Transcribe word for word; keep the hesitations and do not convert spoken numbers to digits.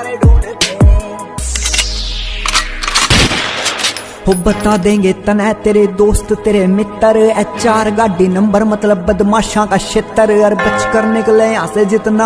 हो बता देंगे तने तेरे दोस्त तेरे मित्र, एच आर गाड़ी नंबर मतलब बदमाशा का क्षेत्र। और बच कर निकले यहाँ से जितना